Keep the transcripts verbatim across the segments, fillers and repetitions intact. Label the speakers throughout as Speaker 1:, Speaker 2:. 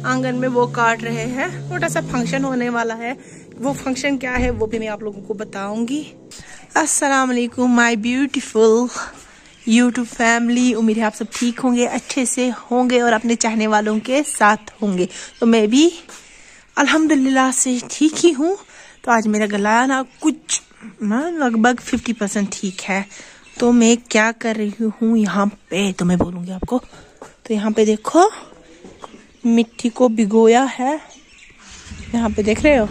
Speaker 1: आंगन में वो काट रहे हैं। छोटा सा फंक्शन होने वाला है, वो फंक्शन क्या है वो भी मैं आप लोगों को बताऊंगी। अस्सलाम वालेकुम माय ब्यूटीफुल यूट्यूब फैमिली। उम्मीद है आप सब ठीक होंगे, अच्छे से होंगे और अपने चाहने वालों के साथ होंगे। तो मैं भी अल्हम्दुलिल्लाह से ठीक ही हूँ। तो आज मेरा गला ना कुछ ना लगभग फिफ्टी परसेंट ठीक है। तो मैं क्या कर रही हूँ यहाँ पे तो मैं बोलूँगी आपको। तो यहाँ पे देखो मिट्टी को भिगोया है, यहाँ पे देख रहे हो,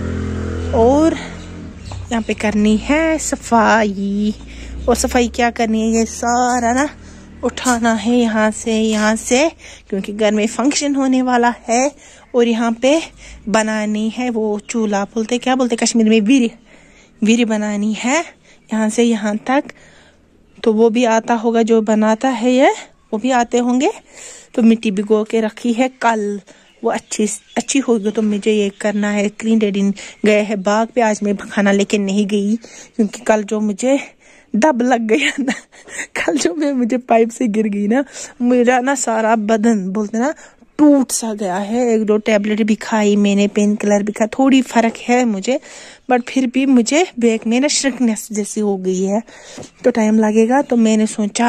Speaker 1: और यहाँ पे करनी है सफाई। और सफाई क्या करनी है, ये सारा ना उठाना है यहाँ से यहाँ से, क्योंकि घर में फंक्शन होने वाला है। और यहाँ पे बनानी है वो चूल्हा बोलते क्या बोलते कश्मीर में, वीरी वीरी बनानी है यहाँ से यहाँ तक। तो वो भी आता होगा जो बनाता है, ये वो भी आते होंगे। तो मिट्टी भिगो के रखी है, कल वो अच्छी अच्छी होगी तो मुझे ये करना है। क्लीन डैडी गए हैं बाग पे, आज मैं खाना लेके नहीं गई क्योंकि कल जो मुझे दब लग गया ना, कल जो मैं मुझे पाइप से गिर गई ना, मेरा ना सारा बदन बोलते ना टूट सा गया है। एक दो टैबलेट भी खाई मैंने, पेन किलर भी खाया, थोड़ी फर्क है मुझे, बट फिर भी मुझे बैक में ना श्रिंकनेस जैसी हो गई है, तो टाइम लगेगा। तो मैंने सोचा,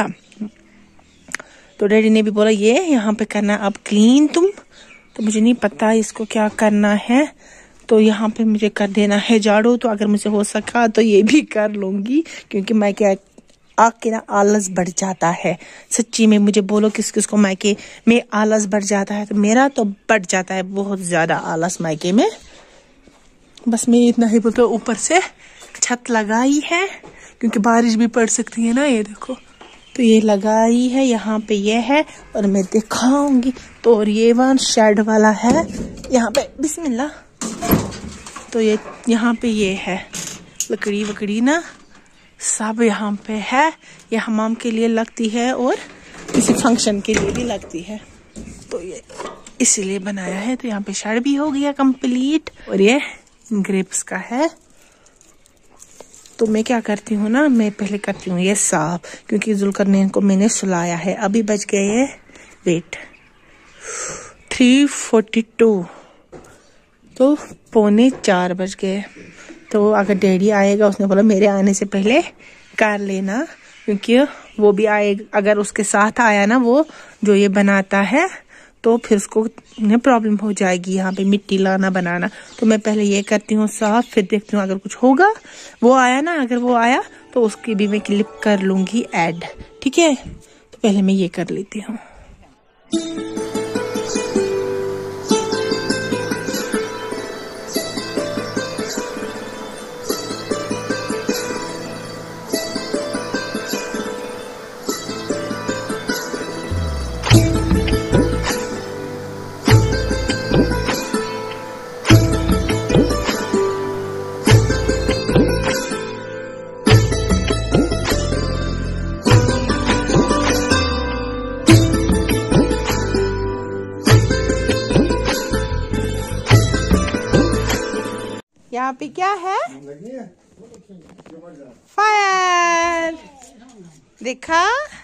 Speaker 1: तो डैडी ने भी बोला ये यहाँ पे करना अब क्लीन तुम। तो मुझे नहीं पता इसको क्या करना है, तो यहाँ पे मुझे कर देना है झाड़ू। तो अगर मुझे हो सका तो ये भी कर लूंगी, क्योंकि मैं क्या आके ना आलस बढ़ जाता है। सच्ची में मुझे बोलो किस किस को मायके में आलस बढ़ जाता है, तो मेरा तो बढ़ जाता है बहुत ज्यादा आलस मायके में। बस मैं इतना ही बोलते, ऊपर से छत लगाई है क्योंकि बारिश भी पड़ सकती है ना, ये देखो। तो ये लगाई है यहाँ पे, ये है और मैं दिखाऊंगी। तो और ये वन शेड वाला है यहाँ पे, बिस्मिल्लाह। तो ये यहाँ पे ये है लकड़ी वकड़ी ना सब यहाँ पे है। ये हमाम के लिए लगती है और किसी फंक्शन के लिए भी लगती है, तो ये इसीलिए बनाया है। तो यहाँ पे शेड भी हो गया कंप्लीट। और ये ग्रेप्स का है। तो मैं क्या करती हूँ ना, मैं पहले करती हूँ ये साफ, क्योंकि जुल्करनैन को मैंने सुलाया है। अभी बज गए वेट थ्री फोर्टी टू, तो पौने चार बज गए। तो अगर डैडी आएगा, उसने बोला मेरे आने से पहले कर लेना, क्योंकि वो भी आएगा। अगर उसके साथ आया ना वो जो ये बनाता है, तो फिर उसको प्रॉब्लम हो जाएगी यहाँ पे मिट्टी लाना बनाना। तो मैं पहले ये करती हूँ साफ, फिर देखती हूँ अगर कुछ होगा। वो आया ना, अगर वो आया तो उसकी भी मैं क्लिप कर लूंगी ऐड, ठीक है। तो पहले मैं ये कर लेती हूँ। यहाँ पे क्या है, फायर, देखा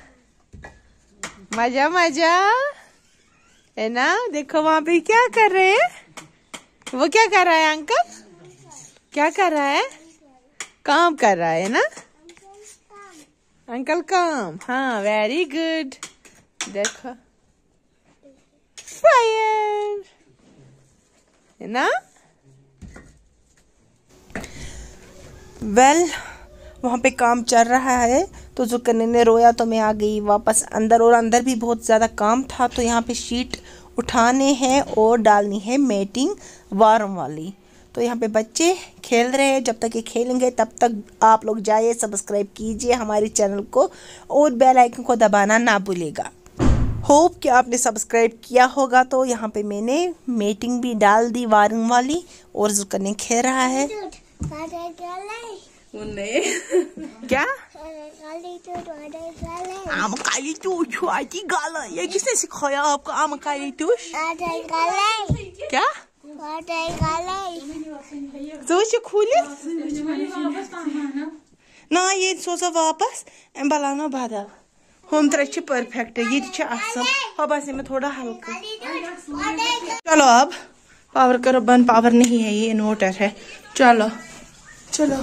Speaker 1: मजा मजा है ना। देखो वहाँ पे क्या कर रहे हैं, वो क्या कर रहा है अंकल, क्या कर रहा है, काम कर रहा है ना अंकल, काम। हाँ वेरी गुड। देखो फायर है ना। वेल well, वहाँ पे काम चल रहा है। तो जो करने ने रोया तो मैं आ गई वापस अंदर, और अंदर भी बहुत ज़्यादा काम था। तो यहाँ पे शीट उठाने हैं और डालनी है मैटिंग वार्म वाली। तो यहाँ पे बच्चे खेल रहे हैं, जब तक ये खेलेंगे तब तक आप लोग जाइए सब्सक्राइब कीजिए हमारे चैनल को और बेल आइकन को दबाना ना भूलिएगा। होप कि आपने सब्सक्राइब किया होगा। तो यहाँ पे मैंने मैटिंग भी डाल दी वार्म वाली, और जो करने खेल रहा है क्या आम काली टूश आती गाला। ये किसने सिखाया आपको आम काली टूश? क्या तो खुली ना, ये सोचा वापस बलाना बदल। हम त्रे परफेक्ट, ये असल बस में थोड़ा हल्का चलो अब पावर करो बंद। पावर नहीं है, ये इन्वर्टर है। चलो चलो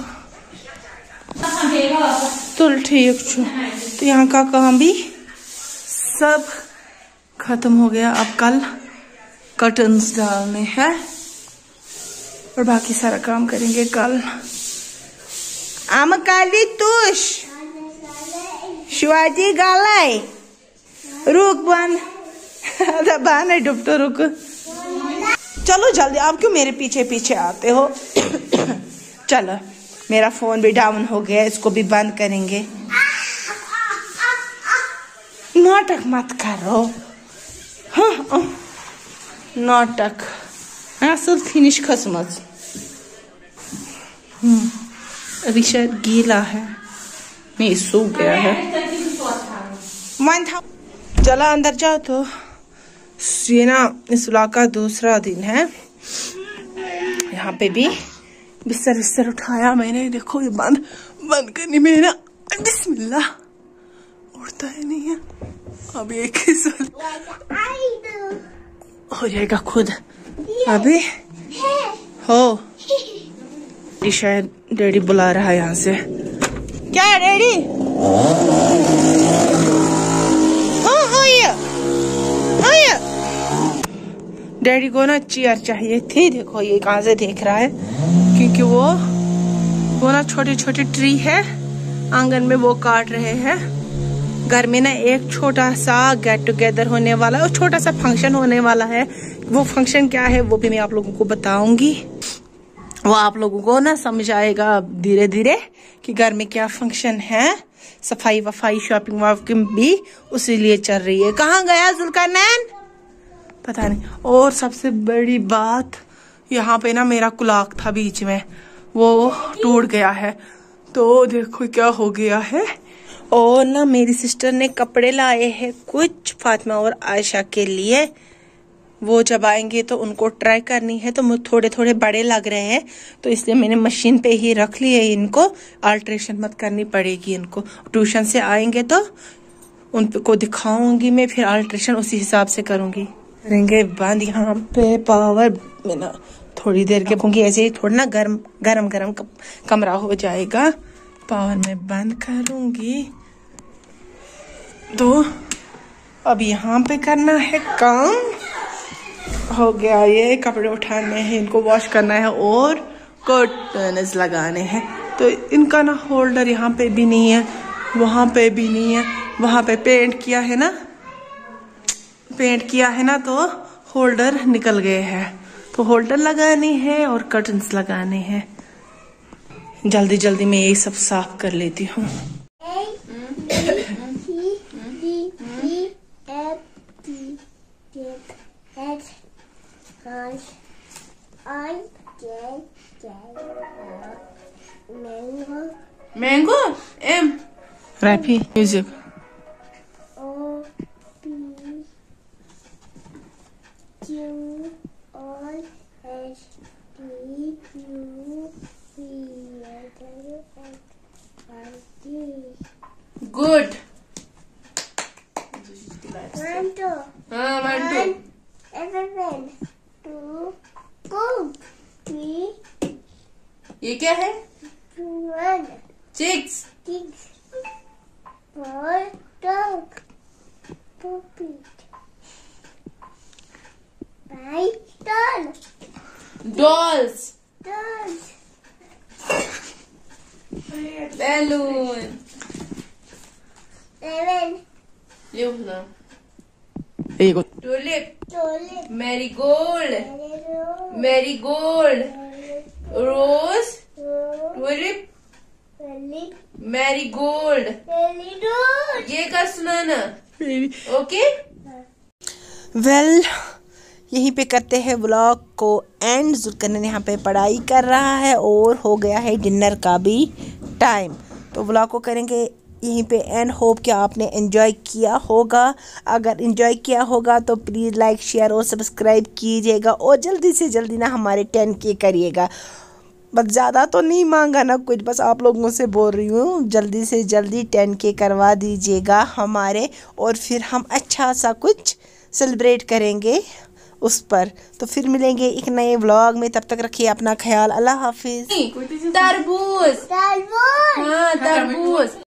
Speaker 1: तो ठीक छो। तो यहाँ का काम भी सब खत्म हो गया। अब कल कर्टन्स डालने हैं और बाकी सारा काम करेंगे कल। आम काली तुष शिवाजी गालाई रुक बन बन डुब तो रुक। चलो जल्दी, आप क्यों मेरे पीछे पीछे आते हो? चलो मेरा फोन भी डाउन हो गया, इसको भी बंद करेंगे। नाटक मत करो। हाँ नाटक असल फिनिश खसमस। अभी शायद गीला है, नहीं सूख गया है। मन था चला अंदर जाओ। तो ये ना इस व्लॉग का दूसरा दिन है। यहाँ पे भी बिस्तर बिस्तर उठाया मैंने। देखो ये बंद बंद करनी में ना बिस्मिल्लाह उड़ता है नहीं है। अब एक ही साल हो जाएगा खुद। अभी हो शायद डैडी बुला रहा है यहाँ से। क्या है डैडी? डैडी को ना चेयर चाहिए थी। देखो ये कहाँ से देख रहा है, क्योंकि वो वो ना छोटे छोटे ट्री है आंगन में, वो काट रहे हैं। घर में ना एक छोटा सा गेट टुगेदर होने वाला है और छोटा सा फंक्शन होने वाला है। वो फंक्शन क्या है वो भी मैं आप लोगों को बताऊंगी। वो आप लोगों को ना समझ आएगा धीरे धीरे कि घर में क्या फंक्शन है। सफाई वफाई शॉपिंग वॉपिंग भी उसी लिए चल रही है। कहाँ गया जुल्करनैन पता नहीं। और सबसे बड़ी बात, यहाँ पे ना मेरा कुलाक था बीच में, वो टूट गया है। तो देखो क्या हो गया है। और ना मेरी सिस्टर ने कपड़े लाए हैं कुछ फातिमा और आयशा के लिए। वो जब आएंगे तो उनको ट्राई करनी है। तो मुझे थोड़े थोड़े बड़े लग रहे हैं, तो इसलिए मैंने मशीन पे ही रख लिए। इनको अल्ट्रेशन मत करनी पड़ेगी। इनको ट्यूशन से आएंगे तो उनको दिखाऊंगी मैं, फिर अल्ट्रेशन उसी हिसाब से करूंगी। करेंगे बंद यहाँ पे पावर। मैं ना थोड़ी देर के होंगी, ऐसे ही थोड़ा ना गर्म गरम गरम कमरा हो जाएगा। पावर में बंद करूंगी। तो अब यहाँ पे करना है काम। हो गया, ये कपड़े उठाने हैं, इनको वॉश करना है और कर्टन्स लगाने हैं। तो इनका ना होल्डर यहाँ पे भी नहीं है, वहां पे भी नहीं है। वहां पे पेंट किया है ना पेंट किया है ना तो होल्डर निकल गए हैं। तो होल्डर लगाने हैं और कर्टन्स लगाने हैं। जल्दी जल्दी मैं ये सब साफ कर लेती हूँ। मैंगो एम रैपी म्यूजिक गुड।
Speaker 2: One, two.
Speaker 1: हाँ one
Speaker 2: One, two, go. Three,
Speaker 1: ये क्या है?
Speaker 2: one,
Speaker 1: chicks.
Speaker 2: six, four, dog, puppy, five, doll,
Speaker 1: dolls.
Speaker 2: dolls,
Speaker 1: balloon.
Speaker 2: seven,
Speaker 1: लिखना। एक tulip.
Speaker 2: tulip,
Speaker 1: marigold.
Speaker 2: yellow,
Speaker 1: marigold. Rose.
Speaker 2: rose,
Speaker 1: tulip.
Speaker 2: tulip,
Speaker 1: marigold.
Speaker 2: yellow,
Speaker 1: ये का सुनाना। Okay well यहीं पे करते हैं व्लॉग को एंड। जुल्करनैन यहाँ पे पढ़ाई कर रहा है और हो गया है डिनर का भी टाइम। तो व्लॉग को करेंगे यहीं पे एंड। होप कि आपने एंजॉय किया होगा। अगर एंजॉय किया होगा तो प्लीज़ लाइक शेयर और सब्सक्राइब कीजिएगा और जल्दी से जल्दी ना हमारे टेन के करिएगा। बस ज़्यादा तो नहीं मांगा ना कुछ, बस आप लोगों से बोल रही हूँ जल्दी से जल्दी टेन के करवा दीजिएगा हमारे, और फिर हम अच्छा सा कुछ सेलिब्रेट करेंगे उस पर। तो फिर मिलेंगे एक नए व्लॉग में, तब तक रखिए अपना ख्याल। अल्लाह हाफिज।
Speaker 3: तरबूज,
Speaker 2: तरबूज।
Speaker 3: हाँ तरबूज।